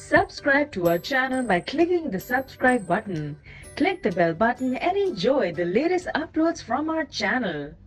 Subscribe to our channel by clicking the subscribe button. Click the bell button and enjoy the latest uploads from our channel.